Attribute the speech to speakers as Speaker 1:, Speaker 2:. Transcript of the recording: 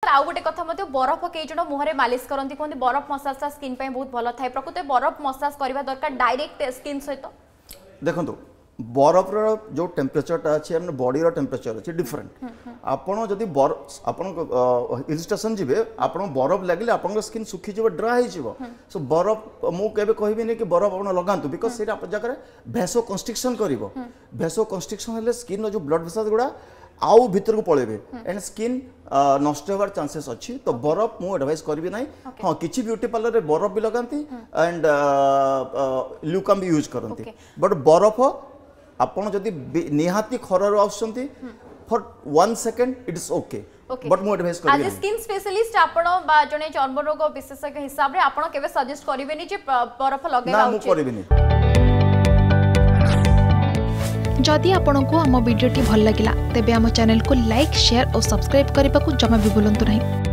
Speaker 1: Sir आउ गोटे कथा मते बरफ कई जण मुहरे मालिश करंती कोन बरफ मसाज स्किन पे बहुत भलो थाए प्रकृत बरफ मसाज करबा दरकार डायरेक्ट स्किन सहित
Speaker 2: देखो बरफ जो टेम्परेचर अच्छे हम बॉडी रो टेम्परेचर अच्छे डिफरेंट आपन जदि बरफ आपन हिल स्टेशन जिबे आपन बरफ लागले आपन स्किन सुखी जिवो ड्राई हो जिवो सो बरफ मु केबे कहबी नै कि बरफ आपन लगांतु बिकॉज़ सेटा आप जगह भैसो कंस्ट्रक्शन करिवो भैसो कंस्ट्रक्शन हेले स्किन रो जो ब्लड वेसल्स गुडा आउ भीतर को पळेबे एंड स्किन नष्ट होवार चांसेस अच्छी तो बरफ मु एडवाइस करबी नै हां किछि ब्यूटी पार्लर रे बरफ भी लगांती एंड ल्यूकम भी यूज करंती बट बरफ आपन जदि निहाती खरर आउसंती for 1 second it is okay but मु एडवाइस करबी
Speaker 1: एज स्किन स्पेशलिस्ट आपण बा जने चर्म रोग विशेषज्ञ हिसाब रे आपण केबे सजेस्ट करिवेनी जे बरफ लगेबा
Speaker 2: ना मु करबिनी।
Speaker 3: जदि आपंक आम भिडी भल लगा तेब आम चैनल को लाइक शेयर और सब्सक्राइब करने को जमा भी भूलु नहीं।